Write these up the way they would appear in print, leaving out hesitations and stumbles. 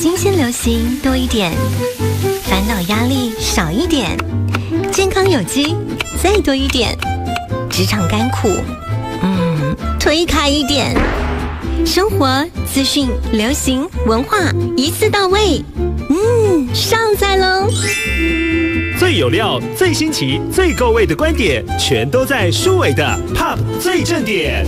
新鲜流行多一点，烦恼压力少一点，健康有机再多一点，职场甘苦推开一点，生活资讯流行文化一次到位，上载喽！ 最有料、最新奇、最够味的观点，全都在舒伟的 Pop 最正点。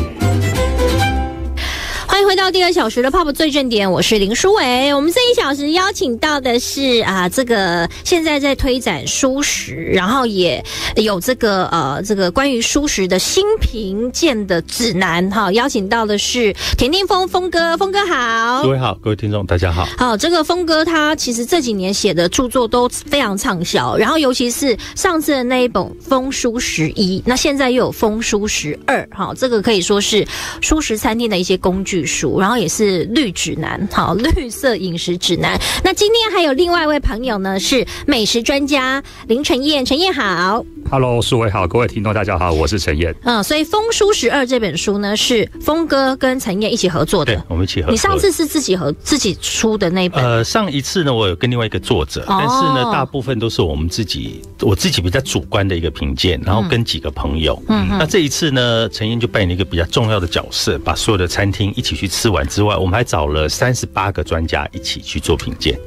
欢迎回到第2小时的 Pop 最正点，我是林舒伟。我们这1小时邀请到的是这个现在在推展蔬食，然后也有这个关于蔬食的新评鉴的指南哈。邀请到的是田定峰哥，峰哥好。 各位好，各位听众大家好。 好，这个峰哥他其实这几年写的著作都非常畅销，然后尤其是上次的那一本《风蔬食1》，那现在又有《风蔬食2》哈，这个可以说是蔬食餐厅的一些工具书，然后也是绿指南，好，绿色饮食指南。那今天还有另外一位朋友呢，是美食专家林晨燕，晨燕好。 Hello， 舒伟好，各位听众大家好，我是陈燕。 所以《风蔬食2》这本书呢，是峰哥跟陈燕一起合作的。 对，我们一起合作。 你上次是自己出的那本？ 上一次呢，我有跟另外一个作者，但是呢，大部分都是我自己比较主观的一个评鉴，然后跟几个朋友。那这一次呢，陈燕就扮演了一个比较重要的角色，把所有的餐厅一起去吃完之外，我们还找了38个专家一起去做评鉴。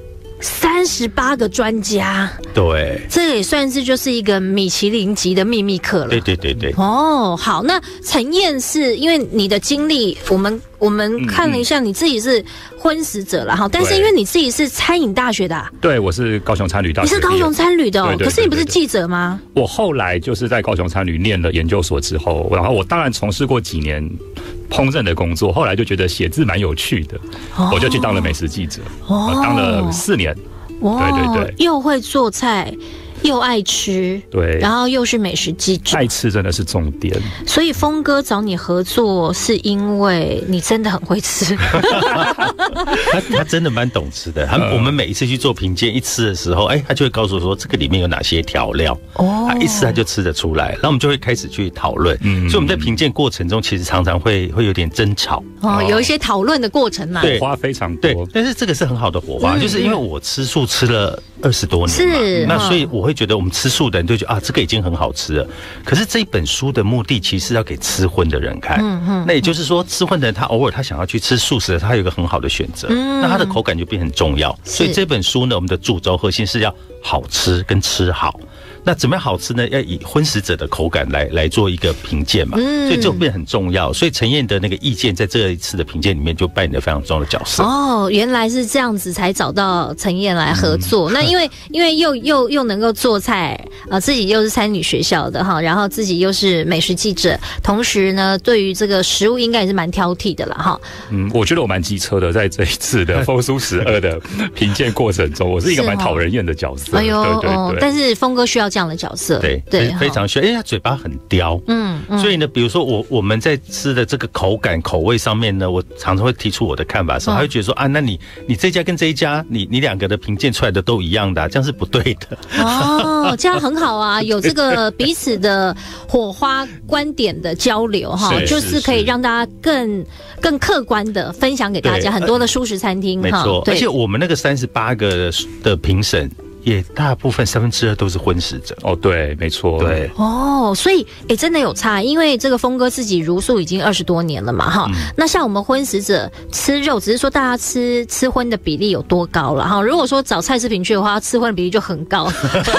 38个专家， 对， 这也算是就是一个米其林级的秘密课了。 对。 好，那陈燕是因为你的经历，我们看了一下，你自己是荤食者啦，但是因为你自己是餐饮大学的对，我是高雄餐旅大学。 你是高雄餐旅的对， 可是你不是记者吗？ 我后来就是在高雄餐旅念了研究所之后，然后我当然从事过几年烹饪的工作，后来就觉得写字蛮有趣的，我就去当了美食记者，当了4年。对， 又会做菜，又爱吃， 对， 然后又是美食记者， 爱吃真的是重点。 所以峰哥找你合作，是因为你真的很会吃。 他真的蛮懂吃的。我们每一次去做评鉴，一吃的时候，他就会告诉我说这个里面有哪些调料。他一吃他就吃得出来，然后我们就会开始去讨论。所以我们在评鉴过程中，其实常常会有点争吵。 有一些讨论的过程嘛， 火花非常多。 对，但是这个是很好的火花，就是因为我吃素吃了20多年嘛， 是那所以我会觉得我们吃素的人就觉得这个已经很好吃了。可是这一本书的目的其实是要给吃荤的人看，那也就是说吃荤的人他偶尔他想要去吃素食的，他有一个很好的选择，那他的口感就变很重要。所以这本书呢，我们的主轴核心是要好吃跟吃好。那怎么样好吃呢？要以荤食者的口感来做一个评鉴嘛，所以就变很重要。所以陈燕的那个意见在这一次的评鉴里面就扮演了非常重要的角色。 原来是这样子才找到陈燕来合作。那因为又能够做菜，自己又是餐旅学校的哈，然后自己又是美食记者，同时呢，对于这个食物应该也是蛮挑剔的啦哈。 我觉得我蛮机车的，在这一次的风蔬食2的评鉴过程中，我是一个蛮讨人厌的角色。对。 但是峰哥需要这样的角色， 对，非常需要。他嘴巴很刁，所以呢，比如说我们在吃的这个口感口味上面呢，我常常会提出我的看法的时候，他会觉得说那你这一家跟这一家，你2个的评鉴出来的都一样的，这样是不对的。 这样很好啊，有这个彼此的火花观点的交流哈，就是可以让大家更客观的分享给大家很多的蔬食餐厅。 没错，而且我们那个38个的评审，也大部分2/3都是荤食者。 对，没错。 对。 所以真的有差，因为这个峰哥自己茹素已经20多年了嘛哈。那像我们荤食者吃肉，只是说大家吃荤的比例有多高了哈。如果说找蔡志平去的话，吃荤的比例就很高。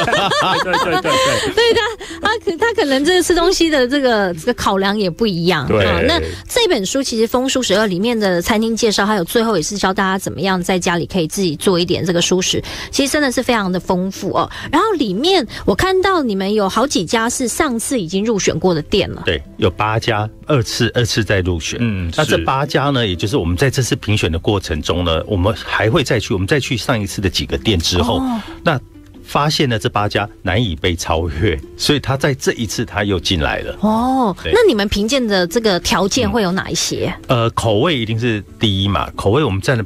对，他可能这个吃东西的这个考量也不一样。 对。 那这本书其实《风蔬食2》里面的餐厅介绍，还有最后也是教大家怎么样在家里可以自己做一点这个蔬食，其实真的是非常的丰富哦。然后里面我看到你们有好几家是上次已经入选过的店了。 对，有8家二次再入选。那这8家呢，也就是我们在这次评选的过程中呢，我们还会再去上一次的几个店之后，那发现了这8家难以被超越，所以他在这一次他又进来了。 那你们评鉴的这个条件会有哪一些？ 口味一定是第一嘛，口味我们占了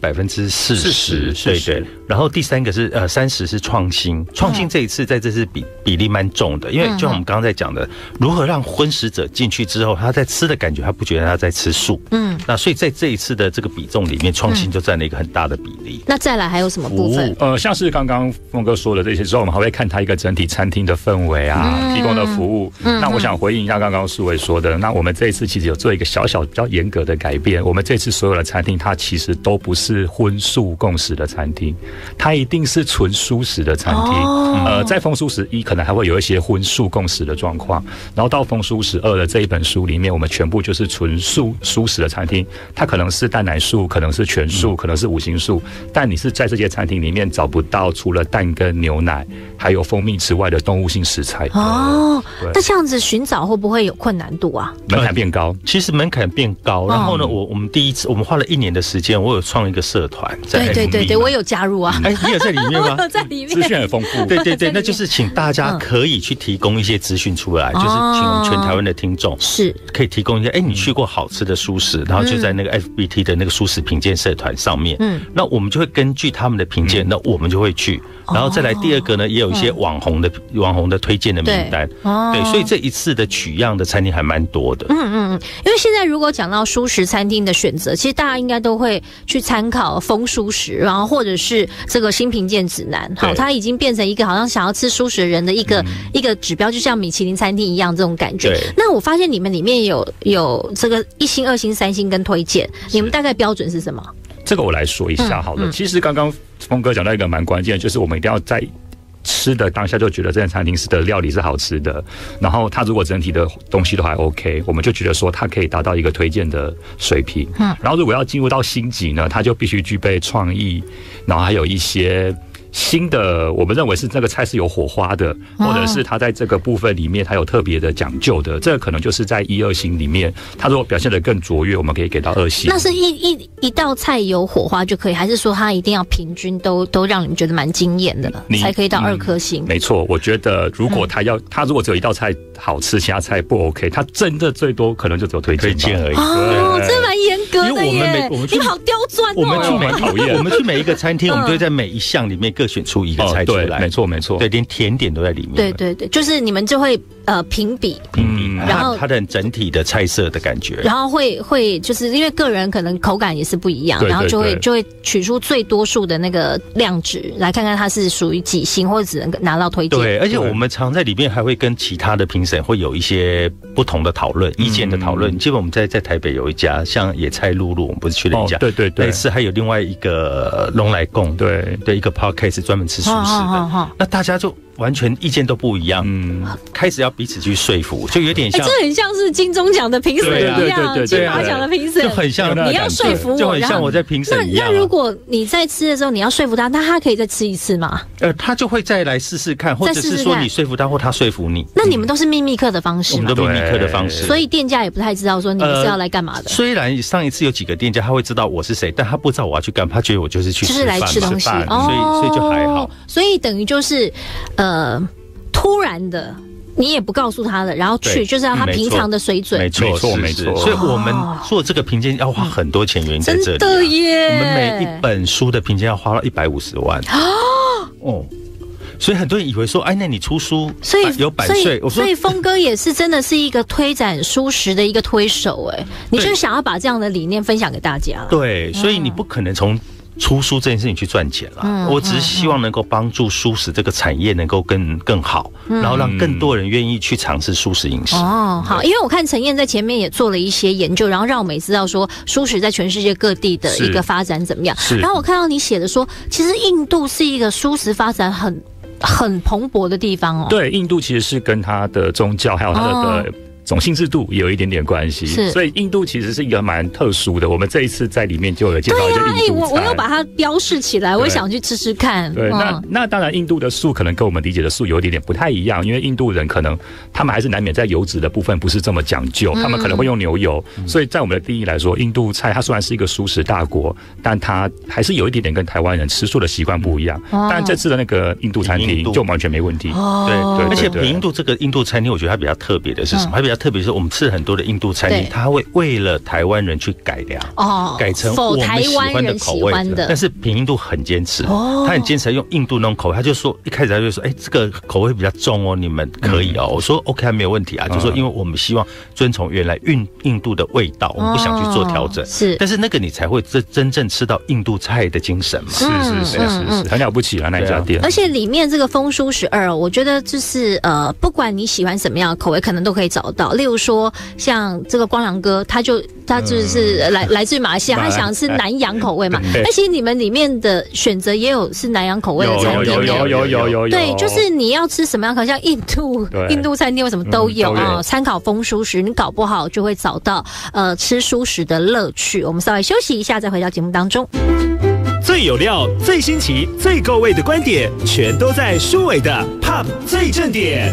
40%，对。然后第3个是30%是创新，创新这一次在这次比例蛮重的，因为就像我们刚刚在讲的，如何让荤食者进去之后，他在吃的感觉他不觉得他在吃素，那所以在这一次的这个比重里面，创新就占了一个很大的比例。 那再来还有什么部分？ 像是刚刚峰哥说的这些之后，我们还会看他一个整体餐厅的氛围啊，提供的服务。那我想回应一下刚刚苏伟说的，那我们这一次其实有做一个小比较严格的改变。我们这次所有的餐厅，它其实都不是荤素共食的餐厅，它一定是纯素食的餐厅。在丰蔬食1可能还会有一些荤素共食的状况，然后到丰蔬食2的这一本书里面，我们全部就是纯素食的餐厅。它可能是蛋奶素，可能是全素，可能是5星素，但你是在这些餐厅里面找不到除了蛋跟牛奶还有蜂蜜之外的动物性食材。 那这样子寻找会不会有困难度啊？ 门槛变高， 其实门槛变高。然后呢，我们第一次我们花了1年的时间，我有创一个社团，在 FB 对，我有加入啊。 你有在里面吗？ 在里面， 资讯很丰富。 对，那就是请大家可以去提供一些资讯出来，就是请我们全台湾的听众是可以提供一些，你去过好吃的蔬食，然后就在那个 FBT 的那个蔬食评鉴社团上面，那我们就会根据他们的评鉴，那我们就会去，然后再来第2个呢，也有一些网红的推荐的名单，对，所以这一次的取样的餐厅还蛮多的。 因为现在如果讲到蔬食餐厅的选择，其实大家应该都会去参考丰蔬食，然后或者是这个新评鉴指南，好，它已经变成一个好像想要吃蔬食的人的一个指标，就像米其林餐厅一样这种感觉。那我发现你们里面有这个1星、2星、3星跟推荐，你们大概标准是什么？ 这个我来说一下好了。其实刚刚峰哥讲到一个蛮关键的，就是我们一定要在吃的当下就觉得这间餐厅的料理是好吃的，然后它如果整体的东西都还 OK， 我们就觉得说它可以达到一个推荐的水平。然后如果要进入到星级呢，它就必须具备创意，然后还有一些新的，我们认为是这个菜是有火花的，或者是它在这个部分里面它有特别的讲究的，这个可能就是在1、2星里面，它如果表现得更卓越，我们可以给到2星。 那是一道菜有火花就可以，还是说它一定要平均都让你们觉得蛮惊艳的，才可以到2颗星？ 没错，我觉得如果它如果只有一道菜好吃，其他菜不 OK， 它真的最多可能就只有推荐而已。 这蛮严格的耶， 因为你们好刁钻哦。 我们去每一个餐厅，我们都会在每一项里面各选出一个菜出来。 没错， 对，连甜点都在里面。 对，就是你们就会评比， 然后它的整体的菜色的感觉， 然后会就是因为个人可能口感也是不一样，然后就会取出最多数的那个量值来看看它是属于几星，或者只能拿到推荐。 对，而且我们常在里面还会跟其他的评审会有一些不同的讨论、意见的讨论。基本我们在台北有一家像野菜露露，我们不是去了一家，对，那次还有另外一个龙来贡，对一个 podcast 专门吃素食的，那大家就完全意见都不一样，开始要彼此去说服，就有点像， 这很像是金钟奖的评审一样，金马奖的评审， 就很像， 你要说服我， 就很像我在评审一样。 那如果你在吃的时候你要说服他，那他可以再吃一次吗？ 他就会再来试试看，或者是说你说服他，或他说服你。 那你们都是秘密客的方式吗？ 我们都秘密客的方式， 所以店家也不太知道说你们是要来干嘛的。 虽然上一次有几个店家他会知道我是谁，但他不知道我要去干嘛，他觉得我就是去就是来吃东西， 所以就还好。 所以等于就是突然的，你也不告诉他的，然后去就是要他平常的水准。 没错。所以我们做这个评鉴要花很多钱，原因在这里。 真的耶！ 我们每一本书的评鉴要花到150万。所以很多人以为说，那你出书， 所以有版税。 所以峰哥也是真的是一个推展蔬食的一个推手，你就是想要把这样的理念分享给大家。 对，所以你不可能从出书这件事情去赚钱了，我只是希望能够帮助蔬食这个产业能够更好，然后让更多人愿意去尝试蔬食饮食。 好，因为我看陈燕在前面也做了一些研究，然后让我们也知道说蔬食在全世界各地的一个发展怎么样。然后我看到你写的说，其实印度是一个蔬食发展很蓬勃的地方哦。 对，印度其实是跟它的宗教还有它的种姓制度也有一点点关系， 是所以印度其实是一个蛮特殊的。我们这一次在里面就有介绍一些印度菜， 我又把它标示起来，我想去吃吃看。 对，那当然，印度的素可能跟我们理解的素有一点点不太一样，因为印度人可能他们还是难免在油脂的部分不是这么讲究，他们可能会用牛油，所以在我们的定义来说，印度菜它虽然是一个蔬食大国，但它还是有一点点跟台湾人吃素的习惯不一样。但这次的那个印度餐厅就完全没问题。 对，而且品印度这个印度餐厅，我觉得它比较特别的是什么？它比较特别是我们吃很多的印度餐厅，它会为了台湾人去改良，改成我们喜欢的口味。但是品印度很坚持，他很坚持用印度那种口味，他就说一开始他就说，这个口味比较重哦，你们可以哦。我说 OK， 没有问题啊，就说因为我们希望遵从原来印度的味道，我们不想去做调整。 是， 但是那个你才会真正吃到印度菜的精神嘛。 是，很了不起啊那一家店。 而且里面这个丰蔬12，我觉得就是不管你喜欢什么样的口味，可能都可以找到。例如说像这个光良哥，他就是来自于马来西亚，他想吃南洋口味嘛。但其实你们里面的选择也有是南洋口味的餐厅， 有。 对，就是你要吃什么样，好像印度餐厅为什么都有啊？参考丰蔬食，你搞不好就会找到吃蔬食的乐趣。我们稍微休息一下，再回到节目当中。 最有料、最新奇、最够味的观点，全都在舒伟的 Pop 最正点。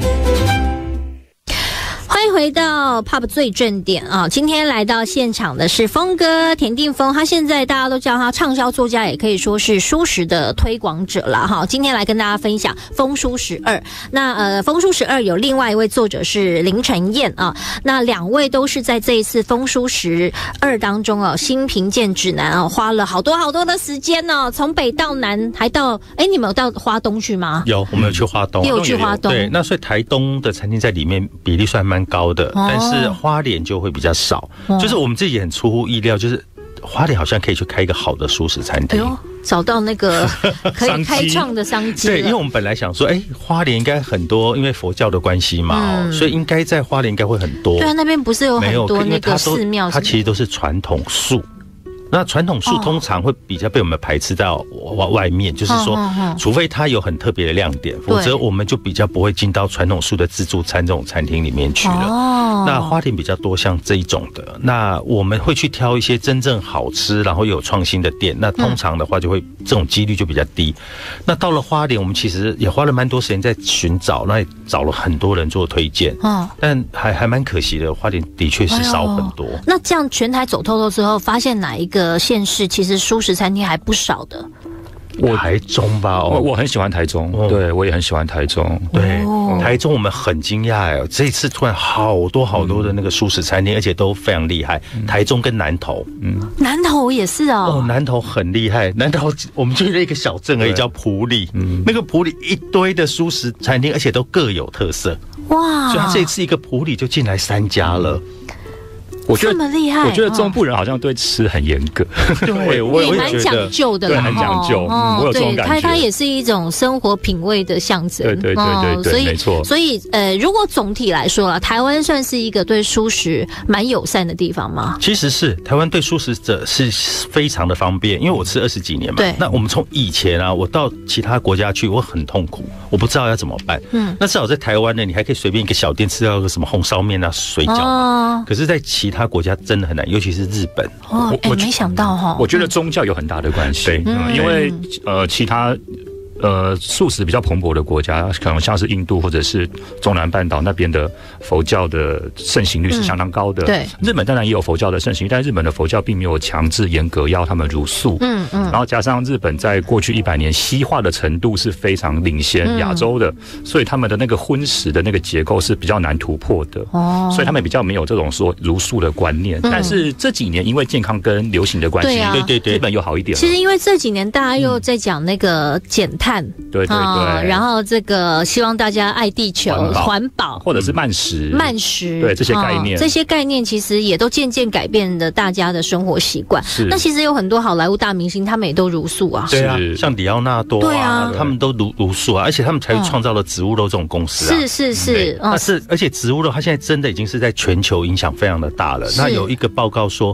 欢迎回到 Pop 最正点啊！今天来到现场的是峰哥田定峰，他现在大家都叫他畅销作家，也可以说是蔬食的推广者啦哈。今天来跟大家分享丰蔬12。那丰蔬12有另外一位作者是林晨燕啊，那两位都是在这一次丰蔬12当中啊新评鉴指南啊花了好多的时间哦，从北到南还到你们有到花东去吗？ 有，我们有去花东， 也有去花东。 对，那所以台东的餐厅在里面比例算蛮高的，但是花莲就会比较少。就是我们自己很出乎意料，就是花莲好像可以去开一个好的蔬食餐厅。 找到那个可以开创的商机。 对，因为我们本来想说，花莲应该很多，因为佛教的关系嘛，所以应该在花莲应该会很多。 对啊，那边不是有很多那个寺庙？ 它其实都是传统素。那传统素通常会比较被我们排斥到外面，就是说，除非它有很特别的亮点，否则我们就比较不会进到传统素的自助餐这种餐厅里面去了。那花莲比较多像这一种的，那我们会去挑一些真正好吃，然后又有创新的店。那通常的话就会这种几率就比较低。那到了花莲，我们其实也花了蛮多时间在寻找，那也找了很多人做推荐。但还蛮可惜的，花莲的确是少很多。 那这样全台走透之后，发现哪一个县市其实蔬食餐厅还不少的？ 台中吧， 我很喜欢台中，对我也很喜欢台中。 对，台中我们很惊讶这一次突然好多的那个蔬食餐厅，而且都非常厉害。台中跟南投， 南投也是哦， 南投很厉害。南投我们去了一个小镇而已，叫埔里，那个埔里一堆的蔬食餐厅，而且都各有特色。哇！所以他这一次一个埔里就进来3家了。 我觉得这么厉害， 我觉得中部人好像对吃很严格， 对，我也蛮讲究的， 对，很讲究，我有这种感觉。 它也是一种生活品味的象征， 对，没错。 所以如果总体来说啦，台湾算是一个对蔬食蛮友善的地方吗？ 其实是台湾对蔬食者是非常的方便，因为我吃20几年嘛。 对。 那我们从以前啊，我到其他国家去，我很痛苦，我不知道要怎么办。那至少在台湾呢，你还可以随便一个小店吃到个什么红烧面啊、水饺。可是，在其他国家真的很难，尤其是日本。 我没想到哈。 我觉得宗教有很大的关系，因为其他素食比较蓬勃的国家，可能像是印度或者是中南半岛那边的佛教的盛行率是相当高的。 对， 日本当然也有佛教的盛行率，但日本的佛教并没有强制严格要他们茹素。然后加上日本在过去100年西化的程度是非常领先亚洲的，所以他们的那个荤食的那个结构是比较难突破的。所以他们比较没有这种说茹素的观念。但是这几年因为健康跟流行的关系，对，日本又好一点了。 其实因为这几年大家又在讲那个减碳。 对， 然后这个希望大家爱地球、环保， 或者是慢食， 对这些概念， 这些概念其实也都渐渐改变了大家的生活习惯。那其实有很多好莱坞大明星，他们也都茹素啊， 对啊，像里奥纳多啊，他们都茹素啊，而且他们才创造了植物肉这种公司啊。 是， 而且植物肉它现在真的已经是在全球影响非常的大了。那有一个报告说，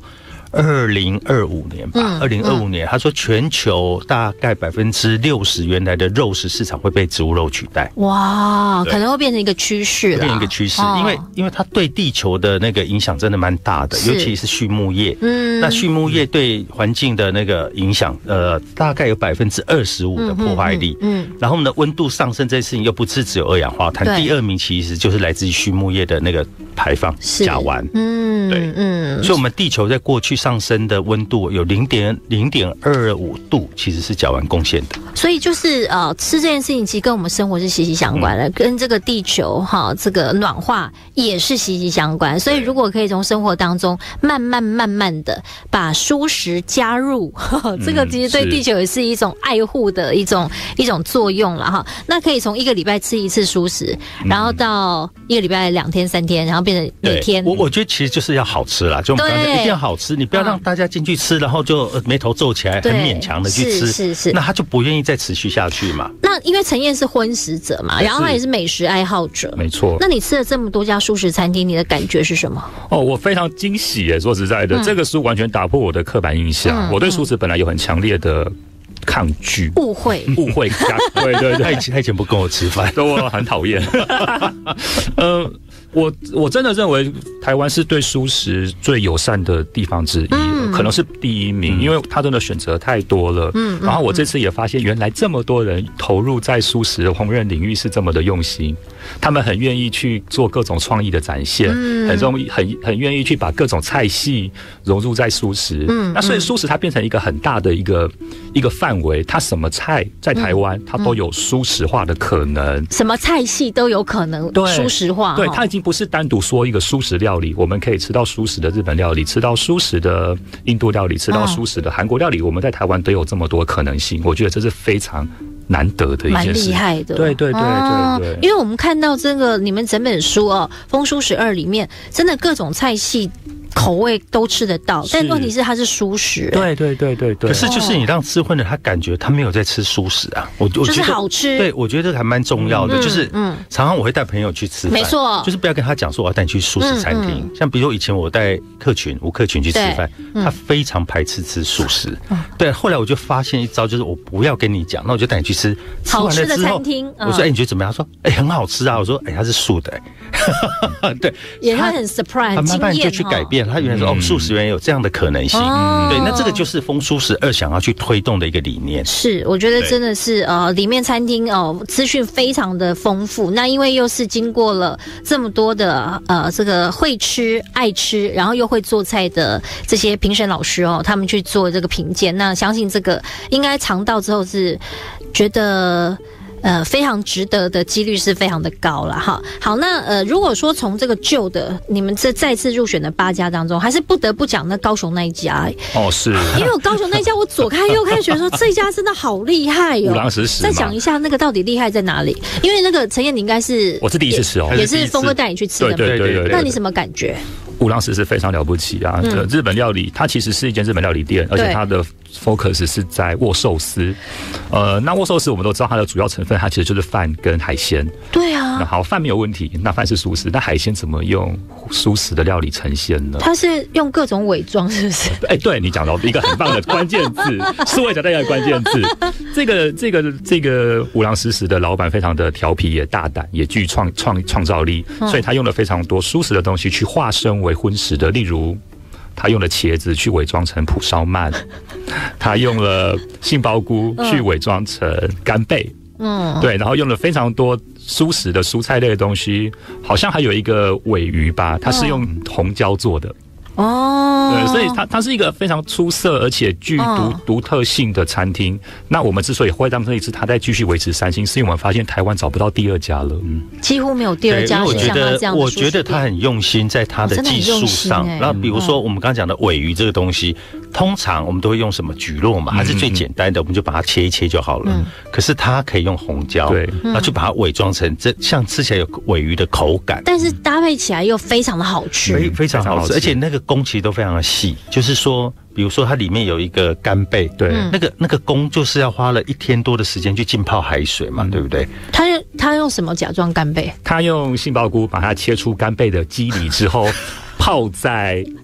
2025年吧，2025年，他说全球大概60%原来的肉食市场会被植物肉取代。 哇，可能会变成一个趋势了， 变成一个趋势，因为它对地球的那个影响真的蛮大的，尤其是畜牧业。那畜牧业对环境的那个影响，大概有25%的破坏力。然后呢，温度上升这件事情又不是只有二氧化碳，第2名其实就是来自于畜牧业的那个排放甲烷。对，所以我们地球在过去上升的温度有0.25度，其实是甲烷贡献的。 所以就是吃这件事情其实跟我们生活是息息相关的，跟这个地球这个暖化也是息息相关。所以如果可以从生活当中慢慢的把蔬食加入，这个其实对地球也是一种爱护的一种作用了哈。那可以从1个礼拜吃1次蔬食，然后到1个礼拜2天3天，然后变成每天。 我觉得其实就是要好吃啦，就我们刚才一定要好吃，你不要让大家进去吃，然后就眉头皱起来，很勉强的去吃，是，那他就不愿意再持续下去嘛。 那因为陈燕是荤食者嘛，然后他也是美食爱好者， 没错。 那你吃了这么多家蔬食餐厅，你的感觉是什么？ 我非常惊喜耶！说实在的，这个书完全打破我的刻板印象。我对蔬食本来有很强烈的抗拒、 误会， 对， 他以前不跟我吃饭， 我很讨厌。我真的认为台湾是对蔬食最友善的地方之一，可能是第1名，因为它真的选择太多了。然后我这次也发现，原来这么多人投入在蔬食的烹饪领域是这么的用心，他们很愿意去做各种创意的展现，很愿意去把各种菜系融入在蔬食。那所以蔬食它变成一个很大的一个范围，它什么菜在台湾它都有蔬食化的可能， 什么菜系都有可能蔬食化。 对，它已经不是单独说一个蔬食料理，我们可以吃到蔬食的日本料理，吃到蔬食的印度料理，吃到蔬食的韩国料理，我们在台湾都有这么多可能性，我觉得这是非常难得的一件事， 蛮厉害的。 对， 因为我们看到这个你们整本书《丰蔬12》里面，真的各种菜系口味都吃得到，但问题是它是蔬食。 对。 可是就是你让吃荤的他感觉他没有在吃蔬食啊，我觉得就是好吃。 对，我觉得还蛮重要的。就是常常我会带朋友去吃饭， 没错， 就是不要跟他讲说我要带你去蔬食餐厅。像比如说以前我带吴克群去吃饭，他非常排斥吃蔬食。对，后来我就发现一招，就是我不要跟你讲，那我就带你去吃好吃的餐厅。 我说你觉得怎么样？他说很好吃啊。我说它是素的。对， 也会很 surprise， 他慢慢就去改变。他原来说素食原来有这样的可能性。对，那这个就是丰蔬12想要去推动的一个理念。 是，我觉得真的是里面餐厅资讯非常的丰富。那因为又是经过了这么多的这个会吃、爱吃，然后又会做菜的这些评审老师他们去做这个评鉴。那相信这个应该尝到之后是觉得非常值得的几率是非常的高了哈。好，那如果说从这个旧的你们这再次入选的8家当中，还是不得不讲那高雄那一家。 是， 因为我高雄那一家我左看右看，觉得说这一家真的好厉害五郎食食。 再讲一下那个到底厉害在哪里？因为那个陈燕你应该是我是第一次吃也是峰哥带你去吃的嘛。 对。 那你什么感觉？ 五郎食食非常了不起啊！日本料理，它其实是一间日本料理店，而且它的 focus 是在握寿司。那握寿司我们都知道它的主要成分，它其实就是饭跟海鲜。 对啊。 好，饭没有问题，那饭是素食，那海鲜怎么用素食的料理呈现呢？ 它是用各种伪装，是不是？ 对，你讲到一个很棒的关键字，是我讲到一个关键字。这个五郎食食的老板非常的调皮，也大胆，也具创造力，所以他用了非常多素食的东西去化身为荤食的，例如他用了茄子去伪装成蒲烧鳗，他用了杏鲍菇去伪装成干贝，对，然后用了非常多蔬食的蔬菜类的东西，好像还有一个鲔鱼吧，它是用红椒做的。对，所以它是一个非常出色而且具独特性的餐厅。那我们之所以会让这一次它再继续维持3星，是因为我们发现台湾找不到第2家了， 几乎没有第2家是像它这样的。 我觉得他很用心在他的技术上。然后比如说我们刚刚讲的鲔鱼这个东西，通常我们都会用什么蒟蒻嘛，它是最简单的，我们就把它切一切就好了。可是它可以用红椒，对，然后去把它伪装成像吃起来有鲔鱼的口感， 但是搭配起来又非常的好吃， 非常好吃，而且那个工其实都非常的细，就是说，比如说它里面有一个干贝，对，那个工就是要花了1天多的时间去浸泡海水嘛，对不对？ 他用什么假装干贝？ 他用杏鲍菇把它切出干贝的肌理之后，泡在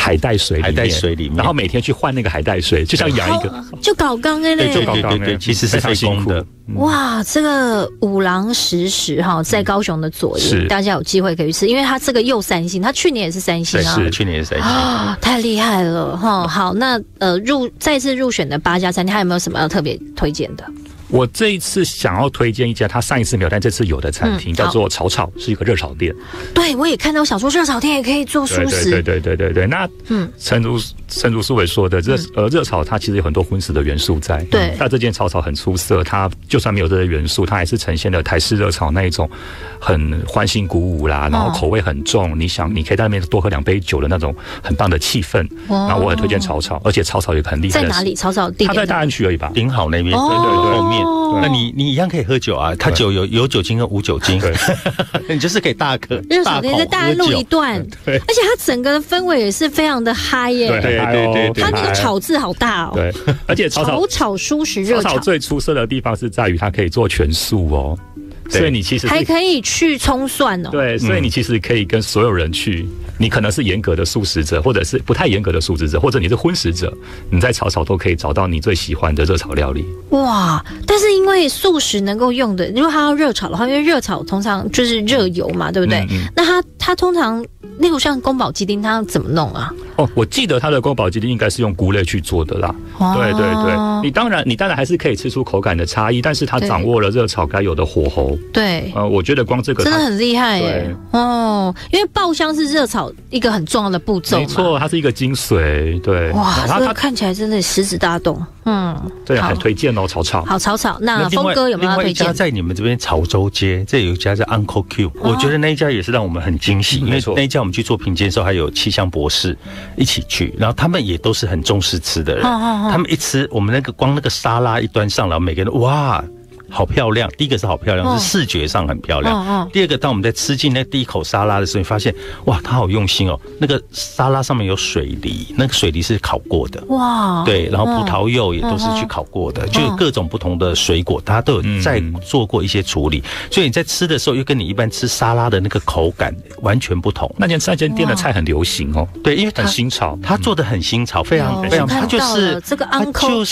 海带水里面，然后每天去换那个海带水，就像养一个， 就搞缸哎嘞， 对， 其实是费工的。 哇，这个五郎食哈，在高雄的左营，大家有机会可以去吃，因为它这个又3星，它去年也是3星啊， 是去年也是3星啊，太厉害了哈。好，那再次入选的8家餐厅，还有没有什么要特别推荐的？ 我这一次想要推荐一家他上一次没有但这次有的餐厅，叫做炒炒，是一个热炒店。 对，我也看到想说热炒店也可以做蔬食。 对。那诚如苏伟说的，热炒它其实有很多荤食的元素在。 对。 那这间炒炒很出色，它就算没有这些元素，它还是呈现了台式热炒那一种很欢欣鼓舞啦，然后口味很重。你可以在那边多喝2杯酒的那种很棒的气氛。然后我很推荐炒炒，而且炒炒有个很厉害的。 在哪里？炒炒地点？ 它在大安区而已吧， 顶好那边。对后面。那你一样可以喝酒啊，它酒有酒精跟无酒精，你就是可以大口热炒店在大安路一段，而且它整个的氛围也是非常的嗨耶， 对， 它那个炒字好大哦， 对，而且炒蔬食热炒最出色的地方是在于它可以做全素哦。所以你其实还可以去葱蒜哦， 对，所以你其实可以跟所有人去，你可能是严格的素食者，或者是不太严格的素食者，或者你是荤食者，你在炒炒都可以找到你最喜欢的热炒料理。 哇！但是因为素食能够用的，如果它要热炒的话，因为热炒通常就是热油嘛，对不对？那它通常，例如像宫保鸡丁，它怎么弄啊？ 哦，我记得它的宫保鸡丁应该是用菇类去做的啦。对，你当然还是可以吃出口感的差异，但是它掌握了热炒该有的火候。 对， 我觉得光这个真的很厉害耶。哦，因为爆香是热炒一个很重要的步骤嘛。 没错，它是一个精髓。对， 哇，这个看起来真的食指大动。 对，很推荐哦，炒炒。 好，炒炒。那峰哥有没有要推荐？ 另外一家在你们这边潮州街，这有一家叫 Uncle Q， 我觉得那一家也是让我们很惊喜，因为那一家我们去做评鉴的时候，还有气象博士一起去，然后他们也都是很重视吃的人，他们一吃，我们光那个沙拉一端上来，每个人哇。好漂亮！第一个是好漂亮，是视觉上很漂亮。第二个，当我们在吃进那第一口沙拉的时候，你发现哇，它好用心哦。那个沙拉上面有水梨，那个水梨是烤过的。哇！对，然后葡萄柚也都是去烤过的，就有各种不同的水果，它都有在做过一些处理。所以你在吃的时候，又跟你一般吃沙拉的那个口感完全不同。 那间店的菜很流行哦， 对，因为很新潮， 它做的很新潮，非常非常，它就是这个 Uncle 就是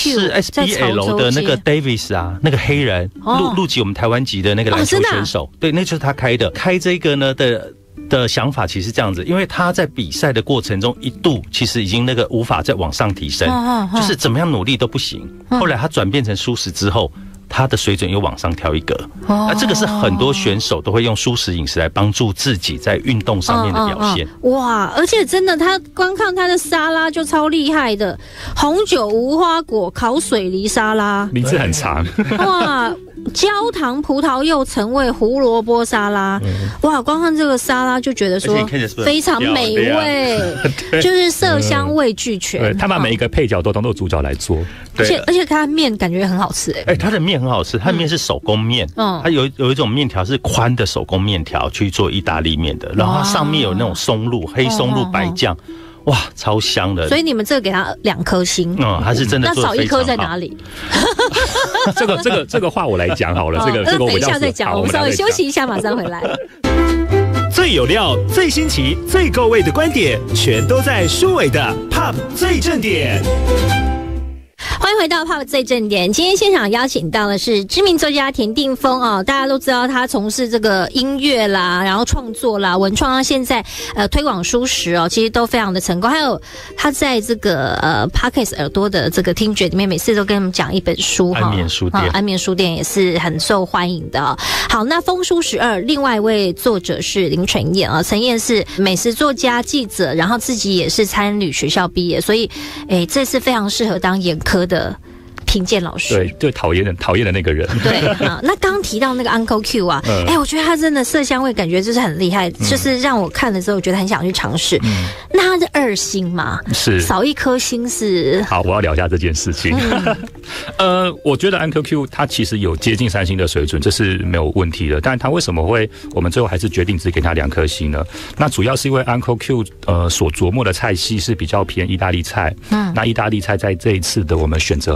SBL 的那个 Davis 啊，那个黑人。入籍我们台湾籍的那个篮球选手，对，那就是他开的。开这个呢的想法其实是这样子，因为他在比赛的过程中一度其实已经那个无法再往上提升，就是怎么样努力都不行。后来他转变成蔬食之后，他的水准又往上跳一格。这个是很多选手都会用蔬食饮食来帮助自己在运动上面的表现。 哇！而且真的，他光看他的沙拉就超厉害的，红酒无花果烤水梨沙拉， 名字很长。 哇！焦糖葡萄柚橙味胡萝卜沙拉，哇！光看这个沙拉就觉得说非常美味，就是色香味俱全。 对，他把每一个配角都当做主角来做， 而且它的面感觉很好吃它的面很好吃，它的面是手工面，它有一种面条是宽的手工面条去做意大利面的，然后它上面有那种松露、黑松露白酱。哇，超香的！ 所以你们这个给他2颗星， 它是真的做得非常好。 那少1颗在哪里？ 这个话我来讲好了，这个等一下再讲，我们稍微休息一下，马上回来。 最有料、最新奇、最够味的观点，全都在舒伟的 Pop 最正点。 欢迎回到 Pop 最正点。今天现场邀请到的是知名作家田定峰哦，大家都知道他从事这个音乐啦，然后创作啦、文创啊，现在推广蔬食哦，其实都非常的成功。还有他在这个Podcast 耳朵的这个听觉里面，每次都跟我们讲一本书哈，安眠书店也是很受欢迎的哦。好，那风书12，另外一位作者是林晨燕啊，陈燕是美食作家、记者，然后自己也是参旅学校毕业，所以这是非常适合当眼科的评鉴老师。 对，最讨厌的那个人。 对啊，那刚提到那个 Uncle Q 啊，我觉得他真的色香味感觉就是很厉害，就是让我看了之后觉得很想去尝试。那他是2星嘛？是少1颗星是？ 好，我要聊一下这件事情。我觉得 Uncle Q 他其实有接近3星的水准，这是没有问题的。但他为什么会我们最后还是决定只给他2颗星呢？那主要是因为 Uncle Q 所琢磨的菜系是比较偏意大利菜。那意大利菜在这一次的我们选择很多。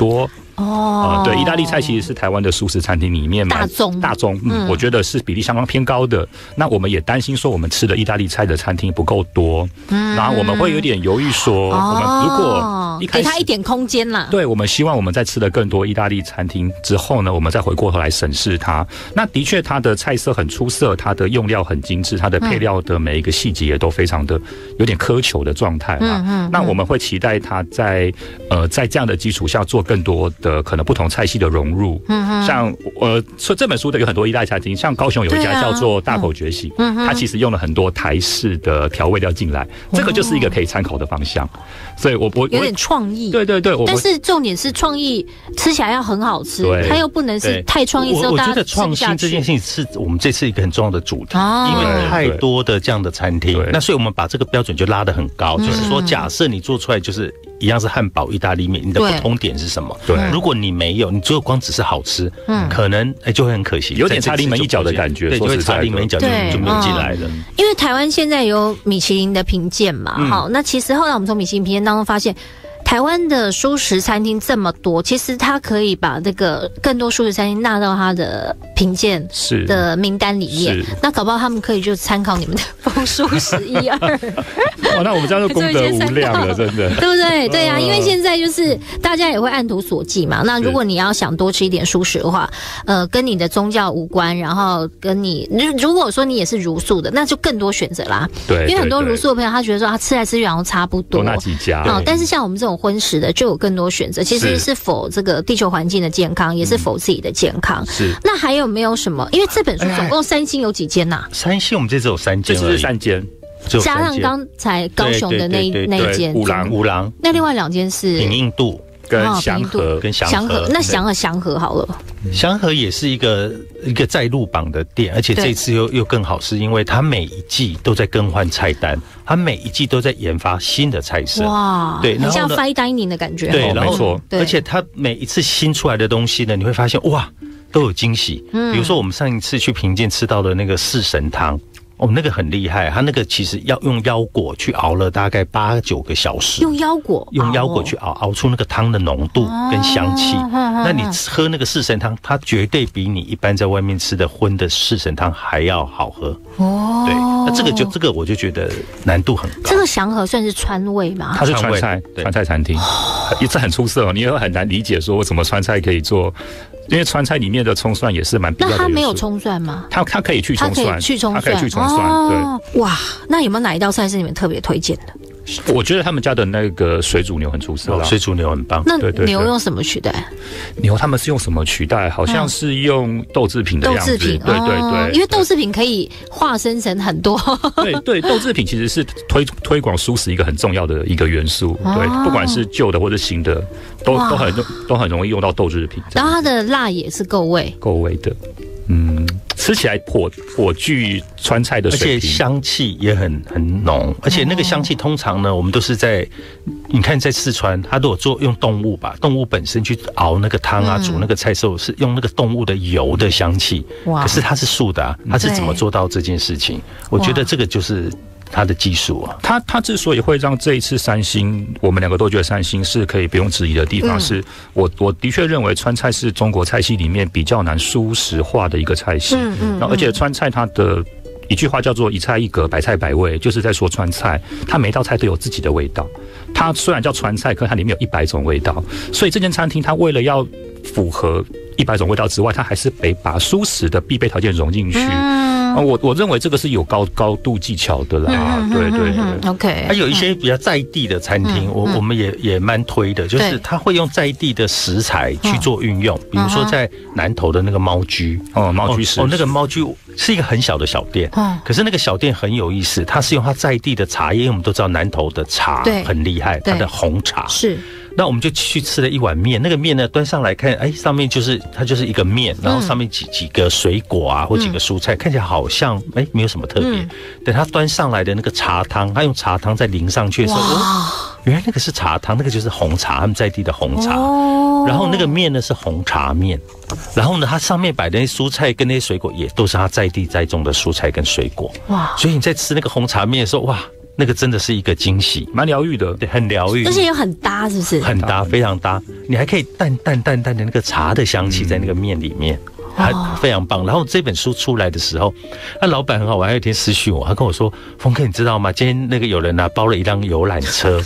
多。对，意大利菜其实是台湾的素食餐厅里面大宗，我觉得是比例相当偏高的。那我们也担心说，我们吃的意大利菜的餐厅不够多，然后我们会有点犹豫说，我们如果给他一点空间啦。 对，我们希望我们在吃了更多意大利餐厅之后呢，我们再回过头来审视它。那的确，它的菜色很出色，它的用料很精致，它的配料的每一个细节也都非常的有点苛求的状态嘛。那我们会期待它在这样的基础下做更多的可能不同菜系的融入。像说这本书的有很多意大利餐厅，像高雄有一家叫做大口觉醒，它其实用了很多台式的调味料进来，这个就是一个可以参考的方向。所以我有点创意， 对， 但是重点是创意吃起来要很好吃，它又不能是太创意之后大家我觉得创新这件事情是我们这次一个很重要的主题，因为太多的这样的餐厅，那所以我们把这个标准就拉得很高，就是说假设你做出来就是一样是汉堡、意大利面，你的不同点是什么？对，如果你没有，你只有光只是好吃，可能就会很可惜， 有点差临门一脚的感觉， 对，就会差临门一脚就没有进来了。 因为台湾现在有米其林的评鉴嘛，好，那其实后来我们从米其林评鉴当中发现，台湾的蔬食餐厅这么多，其实它可以把这个更多蔬食餐厅纳到它的评鉴的名单里面。那搞不好他们可以就参考你们的丰蔬1112。 哇，那我们这样就功德无量了，真的， 对不对？对啊，因为现在就是大家也会按图索骥嘛。那如果你要想多吃一点蔬食的话，跟你的宗教无关，然后跟你如果说你也是茹素的，那就更多选择啦。 对， 因为很多茹素的朋友，他觉得说他吃来吃去好像差不多， 那几家。 但是像我们这种荤食的就有更多选择，其实是否这个地球环境的健康，也是否自己的健康。 是。 那还有没有什么？因为这本书总共3星有几间呐 ？3星我们这次有3间， 这次是3间。 加上刚才高雄的那一间五郎， 那另外2间是平印度跟祥和， 那祥和好了。 祥和也是一个在入榜的店，而且这次又更好，是因为它每一季都在更换菜单，它每一季都在研发新的菜色。 哇，对，很像 fine dining 的感觉。 对， 没错。 而且它每一次新出来的东西呢，你会发现哇，都有惊喜。比如说我们上一次去评鉴吃到的那个四神汤。那个很厉害，它那个其实要用腰果去熬了大概8、9个小时， 用腰果去熬出那个汤的浓度跟香气。那你喝那个四神汤，它绝对比你一般在外面吃的荤的四神汤还要好喝。对，那这个我就觉得难度很高。 这个祥和算是川味吗？ 它是川菜餐厅，这很出色，你也很难理解说为什么川菜可以做。因为川菜里面的葱蒜也是蛮必要的。 那它没有葱蒜吗？ 它可以去葱蒜，它可以去葱蒜。 对，哇，那有没有哪一道菜是你们特别推荐的？ 我觉得他们家的那个水煮牛很出色， 水煮牛很棒。 那牛用什么取代？ 牛他们是用什么取代？好像是用豆制品的样子。对， 因为豆制品可以化身成很多。 对，豆制品其实是推广蔬食一个很重要的一个元素。对，不管是旧的或者新的，都很容易用到豆制品。 然后它的辣也是够味的。 吃起来颇具川菜的水平， 而且香气也很浓，而且那个香气通常呢，我们都是你看在四川，它都有用动物本身去熬那个汤啊，煮那个菜时候是用那个动物的油的香气，可是它是素的啊，它是怎么做到这件事情？我觉得这个就是他的技术啊，他之所以会让这一次3星，我们2个都觉得3星是可以不用质疑的地方，是我的确认为川菜是中国菜系里面比较难蔬食化的一个菜系，而且川菜它的一句话叫做一菜一格，百菜百味，就是在说川菜，它每一道菜都有自己的味道。它虽然叫川菜，可它里面有100种味道，所以这间餐厅它为了要符合100种味道之外，它还是得把蔬食的必备条件融进去。我认为这个是有高度技巧的啦，对 ，OK。 还有一些比较在地的餐厅，我们也蛮推的，就是他会用在地的食材去做运用，比如说在南投的那个猫居那个猫居是一个很小的小店，可是那个小店很有意思，它是用它在地的茶叶，因为我们都知道南投的茶很厉害，它的红茶是。 那我们就去吃了一碗面，那个面呢端上来看，上面它就是一个面，然后上面几个水果啊或几个蔬菜，看起来好像没有什么特别。等它端上来的那个茶汤，它用茶汤再淋上去的时候，原来那个是茶汤，那个就是红茶，他们在地的红茶。然后那个面呢是红茶面，然后呢它上面摆的那些蔬菜跟那些水果也都是它在地栽种的蔬菜跟水果。哇！所以你在吃那个红茶面的时候，哇！ 那个真的是一个惊喜， 蛮疗愈的， 对，很疗愈， 而且也很搭，是不是？ 很搭，非常搭。你还可以淡的那个茶的香气在那个面里面。还非常棒。然后这本书出来的时候，那老板很好玩，还有一天私讯我，他跟我说：“峰哥，你知道吗？今天那个有人包了一辆游览车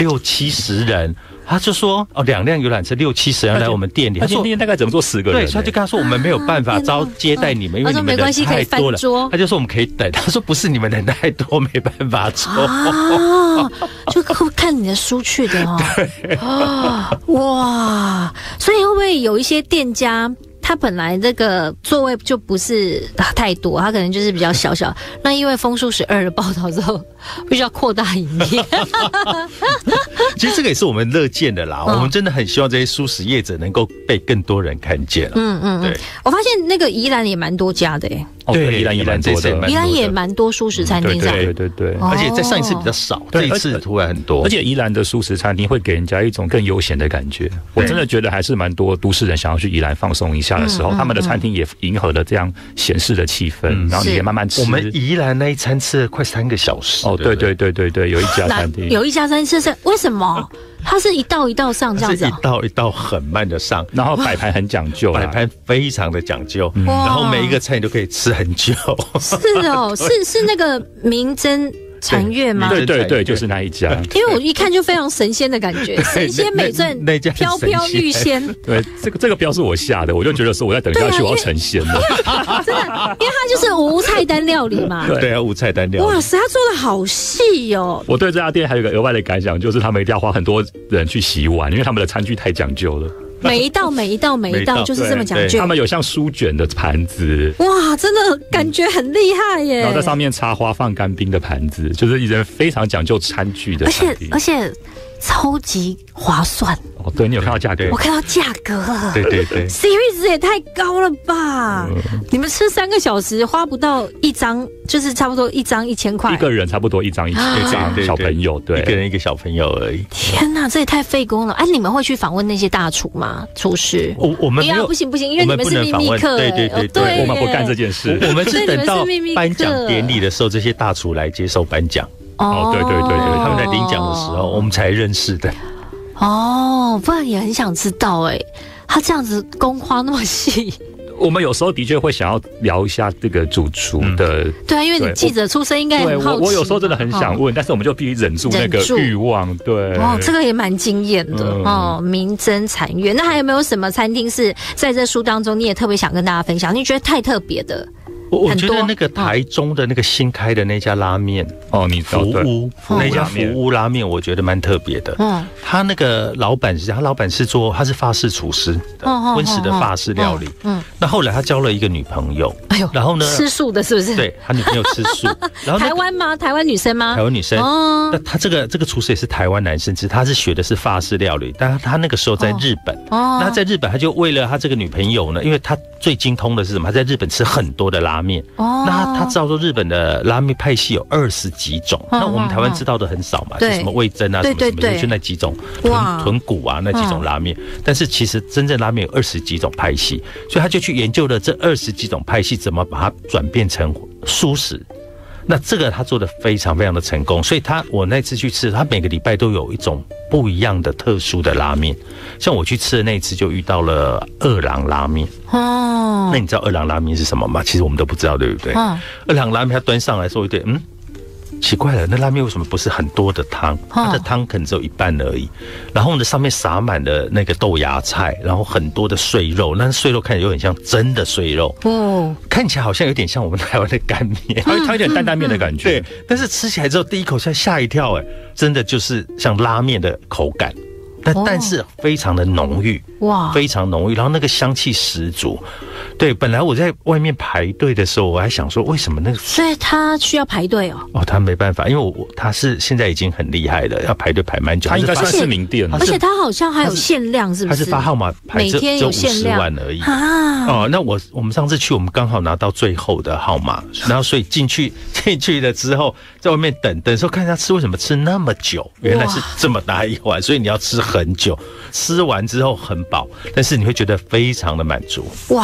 ，60-70人。”他就说2辆游览车60-70人来我们店里， 他说店大概只能坐10个人， 对，所以他就跟他说我们没有办法接待你们，因为你们人太多了。他就说我们可以等，他说不是你们人太多没办法坐， 就看你的书去的哦。哇，所以会不会有一些店家？他本来这个座位就不是太多，他可能就是比较小。那因为风书12的报道之后，必须要扩大营业。 其实这个也是我们乐见的啦，我们真的很希望这些素食业者能够被更多人看见。对。 我发现那个宜兰也蛮多家的耶。 对，宜兰也蛮多的， 宜兰也蛮多素食餐厅上。 对， 而且在上一次比较少，这一次突然很多。 而且宜兰的素食餐厅会给人家一种更悠闲的感觉。我真的觉得还是蛮多都市人想要去宜兰放松一下的时候，他们的餐厅也迎合了这样闲适的气氛，然后你也慢慢吃。 我们宜兰那一餐吃了快3个小时。 对，有一家餐厅， 有一家餐厅是为什么？它是一道一道上这样子， 一道很慢的上， 然后摆盘很讲究， 摆盘非常的讲究，然后每一个菜你都可以吃很久。 是哦，是那个明真禅悦吗？ 对，就是那一家。 因为我一看就非常神仙的感觉，神仙美馔，飘飘欲仙。 对，这个标是我下的，我就觉得说我再等下去我要成仙了。 真的，因为它就是无菜单料理嘛。 对啊，无菜单料理。 哇塞，他做的好细哦。 我对这家店还有一个额外的感想，就是他们一定要花很多人去洗碗，因为他们的餐具太讲究了。 每一道就是这么讲究。 他们有像书卷的盘子， 哇，真的感觉很厉害耶。 然后在上面插花放干冰的盘子，就是一人非常讲究餐具的餐厅， 而且超级划算。 哦，对，你有看到价格？ 我看到价格了。 对 ，CP 值也太高了吧！你们吃3个小时花不到1张，就是差不多1张1000块， 一个人差不多1张1000，小朋友对， 一个人一个小朋友而已。 天哪，这也太费工了！哎，你们会去访问那些大厨吗？厨师？ 我们没有， 不行，因为你们是秘密客。 对， 我们不干这件事。 我们是等到颁奖典礼的时候，这些大厨来接受颁奖。 对， 他们在领奖的时候，我们才认识的。 不然也很想知道他这样子工花那么细。 我们有时候的确会想要聊一下这个主厨的， 对啊，因为你记者出身应该很好奇。 我有时候真的很想问，但是我们就必须忍住那个欲望。对， 这个也蛮惊艳的明真禅悦。那还有没有什么餐厅是在这书当中你也特别想跟大家分享？你觉得太特别的？ 我觉得那个台中的那个新开的那家拉面你福屋那家福屋拉面，我觉得蛮特别的。他那个老板是他是法式厨师，温室的法式料理。那后来他交了一个女朋友，然后呢吃素的是不是？ 对，他女朋友吃素。然后台湾吗？台湾女生吗？ 台湾女生。那他这个厨师也是台湾男生，只是他是学的是法式料理，但他那个时候在日本。那在日本他就为了他这个女朋友呢，因为他最精通的是什么？他在日本吃很多的拉面。那他知道说日本的拉面派系有20几种，那我们台湾知道的很少嘛，就什么味噌啊，什么就那几种豚骨啊那几种拉面，但是其实真正拉面有20几种派系，所以他就去研究了这20几种派系怎么把它转变成蔬食。那这个他做的非常非常的成功，所以我那次去吃，他每个礼拜都有一种不一样的特殊的拉面。像我去吃的那一次就遇到了2郎拉面。那你知道2郎拉面是什么吗？其实我们都不知道，对不对？2郎拉面他端上来说，对，奇怪了，那拉面为什么不是很多的汤？它的汤可能只有一半而已。然后呢，上面撒满了那个豆芽菜，然后很多的碎肉，那碎肉看起来有点像真的碎肉，看起来好像有点像我们台湾的干面， 它有点担担面的感觉。 对，但是吃起来之后第一口吓一跳，真的就是像拉面的口感。但是非常的浓郁，非常浓郁，然后那个香气十足。对，本来我在外面排队的时候，我还想说为什么那个， 所以他需要排队他没办法，因为他是现在已经很厉害了，要排队排蛮久。 他应该算是名店， 而且他好像还有限量，是不是？ 他是发号码牌， 每天有限量 50万而已那我们上次去，我们刚好拿到最后的号码，然后所以进去了之后，在外面等的时候看他吃，为什么吃那么久？原来是这么大一碗，所以你要吃很久，吃完之后很饱，但是你会觉得非常的满足。 哇，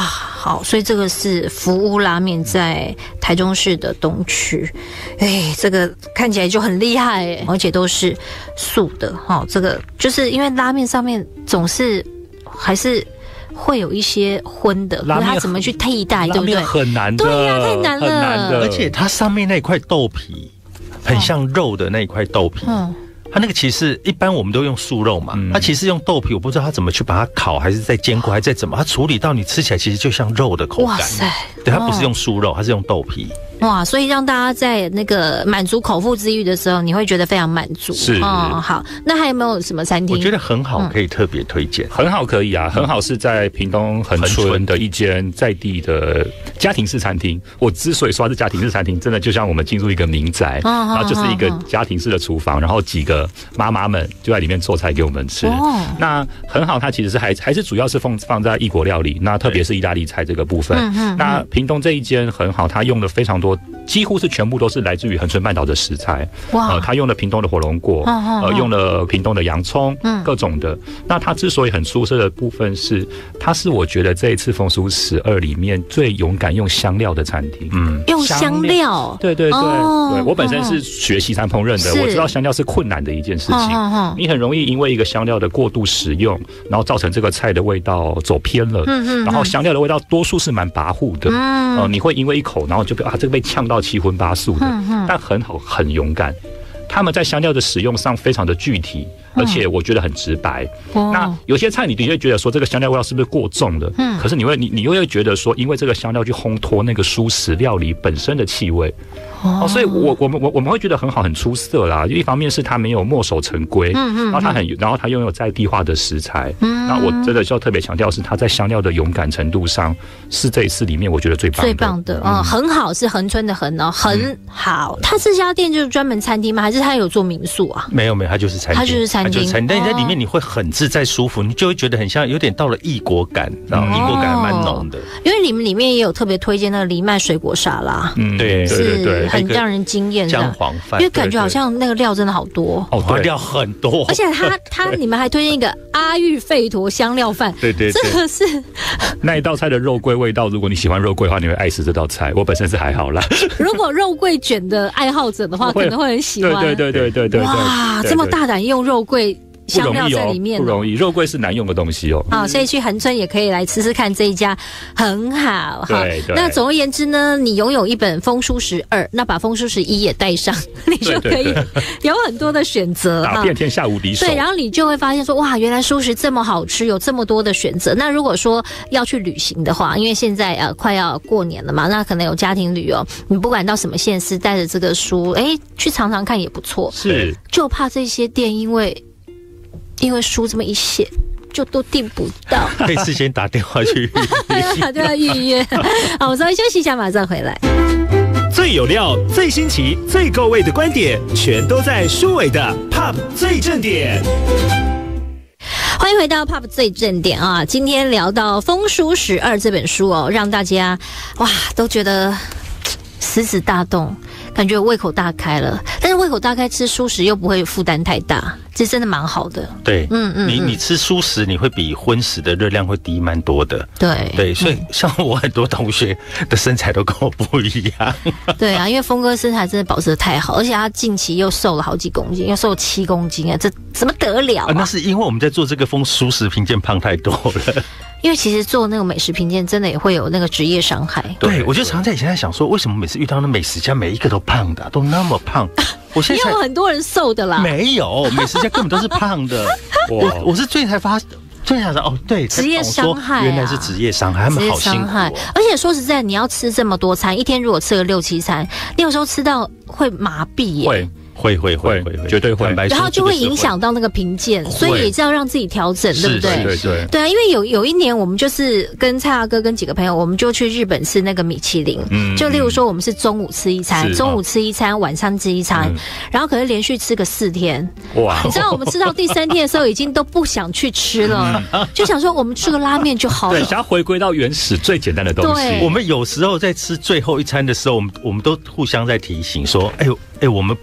好，所以这个是福屋拉面在台中市的东区，这个看起来就很厉害而且都是素的这个就是因为拉面上面总是还是会有一些荤的，可是它怎么去替代，对不对？ 拉面很难的， 对呀，太难了， 很难的，而且它上面那块豆皮很像肉的那一块豆皮。它那个其实一般我们都用素肉嘛，它其实用豆皮，我不知道它怎么去把它烤，还是再煎过，还是再怎么，它处理到你吃起来其实就像肉的口感。哇塞！对，它不是用素肉，它是用豆皮。 哇，所以让大家在那个满足口腹之欲的时候，你会觉得非常满足。 是好，那还有没有什么餐厅？ 我觉得很好，可以特别推荐。 很好可以啊，很好是在屏东恒春的一间在地的家庭式餐厅。我之所以说它是家庭式餐厅，真的就像我们进入一个民宅，然后就是一个家庭式的厨房，然后几个妈妈们就在里面做菜给我们吃。那很好，它其实是还是主要是放在异国料理，那特别是意大利菜这个部分。那屏东这一间很好，它用了非常多。几乎是全部都是来自于恒春半岛的食材，他用了屏东的火龙果，用了屏东的洋葱，各种的。那它之所以很出色的部分是，它是我觉得这一次风俗12里面最勇敢用香料的餐厅。 用香料， 对，我本身是学西餐烹饪的，我知道香料是困难的一件事情，你很容易因为一个香料的过度使用，然后造成这个菜的味道走偏了，然后香料的味道多数是蛮跋扈的，你会因为一口，然后就这个被呛到七荤八素的，但很好，很勇敢。他们在香料的使用上非常的具体，而且我觉得很直白。那有些菜你的确觉得说这个香料味道是不是过重了？可是你又会觉得说，因为这个香料去烘托那个蔬食料理本身的气味。所以我们会觉得很好，很出色啦。一方面是它没有墨守成规，然后它拥有在地化的食材。那我真的就要特别强调是它在香料的勇敢程度上，是这一次里面我觉得最棒的。 很好，是恒春的恒哦，很好。它这家店就是专门餐厅吗？还是它有做民宿啊？ 没有，它就是餐厅， 它就是餐厅。 但你在里面你会很自在舒服，你就会觉得很像有点到了异国感，然后异国感还蛮浓的。 因为你们里面也有特别推荐那个藜麦水果沙拉， 对， 很让人惊艳的姜黄饭， 因为感觉好像那个料真的好多对，料很多， 而且你们还推荐一个阿育吠陀香料饭， 对， 这个是那一道菜的肉桂味道，如果你喜欢肉桂的话，你会爱死这道菜。我本身是还好啦， 如果肉桂卷的爱好者的话，可能会很喜欢。 对， 哇，这么大胆用肉桂香料在里面， 不容易，肉桂是难用的东西哦。 所以去恒春也可以来吃吃看这一家，很好。 对。 那总而言之呢，你拥有一本风书12，那把风书11也带上，你就可以有很多的选择， 打遍天下无敌手。 对，然后你就会发现说，哇，原来蔬食这么好吃，有这么多的选择。那如果说要去旅行的话，因为现在快要过年了嘛，那可能有家庭旅游，你不管到什么县市，带着这个书，去尝尝看也不错。 是， 就怕这些店因为书这么一写，就都订不到， 可以事先打电话去打电话预约。好，我稍微休息一下，马上回来。 最有料、最新奇、最够味的观点，全都在书伟的 Pop 最正点。 欢迎回到 Pop 最正点啊！今天聊到《风书12》这本书哦，让大家都觉得食指大动，感觉胃口大开了。但是胃口大开吃蔬食又不会负担太大，这真的蛮好的。 对，你吃蔬食，你会比荤食的热量会低蛮多的。对，所以像我很多同学的身材都跟我不一样。 对啊，因为峰哥身材真的保持得太好，而且他近期又瘦了好几公斤，又瘦7公斤啊，这怎么得了啊？ 那是因为我们在做这个蔬食评鉴胖太多了。 因为其实做那个美食评鉴真的也会有那个职业伤害。 对，我就常在以前在想说，为什么每次遇到那美食家每一个都胖的，都那么胖？我现在也有很多人瘦的啦。 没有，美食家根本都是胖的。我是最才想说对， 职业伤害原来是职业伤害，他们好辛苦。 而且说实在，你要吃这么多餐，一天如果吃个6、7餐，你有时候吃到会麻痹耶。 会，绝对会， 然后就会影响到那个评鉴，所以也是要让自己调整，对不对？对啊，因为有一年我们就是跟蔡大哥跟几个朋友，我们就去日本吃那个米其林，就例如说我们是中午吃一餐，晚上吃一餐，然后可能连续吃个4天，哇！你知道我们吃到第3天的时候，已经都不想去吃了，就想说我们吃个拉面就好了， 对，想要回归到原始最简单的东西。 我们有时候在吃最后一餐的时候，我们都互相在提醒说，我们不要对他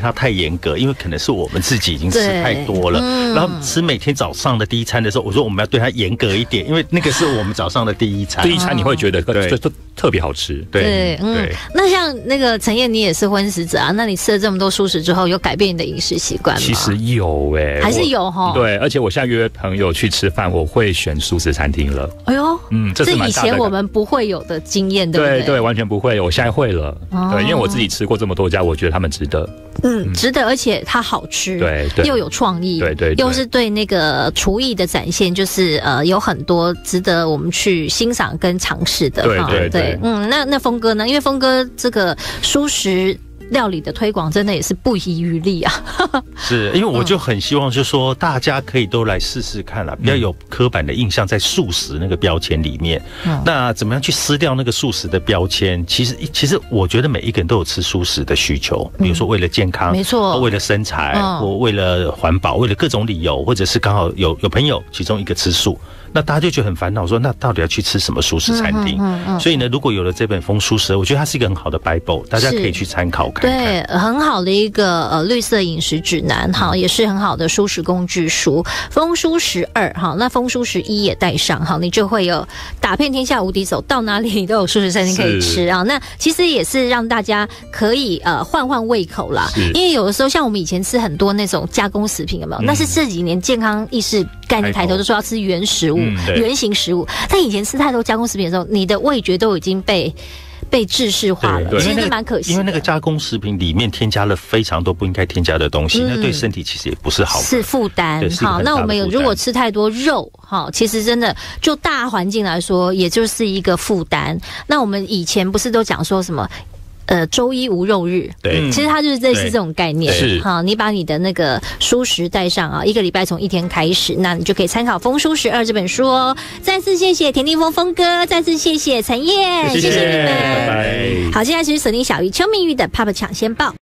它太严格，因为可能是我们自己已经吃太多了。然后吃每天早上的第一餐的时候，我说我们要对它严格一点，因为那个是我们早上的第一餐。 第一餐你会觉得特别好吃。 对， 那像那个陈燕，你也是荤食者啊，那你吃了这么多素食之后，有改变你的饮食习惯吗？ 其实有还是有哈。 对，而且我现在约朋友去吃饭，我会选素食餐厅了。 哎呦， 这是以前我们不会有的经验，对不对？ 对，完全不会，我现在会了。对，因为我自己吃过这么多家，我觉得他们值得。 值得，而且它好吃， 对， 又有创意， 对， 又是对那个厨艺的展现，就是有很多值得我们去欣赏跟尝试的。 对， 那峰哥呢？因为峰哥这个蔬食料理的推广真的也是不遗余力啊。 是因为我就很希望就是说大家可以都来试试看啦，不要有刻板的印象在素食那个标签里面。那怎么样去撕掉那个素食的标签？其实我觉得每一个人都有吃素食的需求，比如说为了健康， 没错， 为了身材，或为了环保，为了各种理由，或者是刚好有朋友其中一个吃素。那大家就觉得很烦恼，说那到底要去吃什么素食餐厅？所以呢，如果有了这本《风蔬食》，我觉得它是一个很好的 Bible， 大家可以去参考看看。 对，很好的一个绿色饮食指南，哈，也是很好的蔬食工具书。风蔬食2，哈，那风蔬食1也带上，哈，你就会有打遍天下无敌手，到哪里你都有素食餐厅可以吃啊。那其实也是让大家可以换换胃口啦，因为有的时候像我们以前吃很多那种加工食品，有没有？那是这几年健康意识概念抬头，就说要吃原食物。原型食物，但以前吃太多加工食品的时候，你的味觉都已经被制式化了，其实蛮可惜的。 因为那个加工食品里面添加了非常多不应该添加的东西，那对身体其实也不是好， 是负担。好，那我们如果吃太多肉，好，其实真的就大环境来说，也就是一个负担。那我们以前不是都讲说什么？周一无肉日， 对， 其实它就是类似这种概念。 是， 好，你把你的那个蔬食带上啊，一个礼拜从1天开始，那你就可以参考《风蔬食2》这本书哦。再次谢谢田定峰峰哥，再次谢谢陈燕，谢谢你们。 拜拜。 好，现在是锁定小鱼邱明玉的 Pop 抢先报。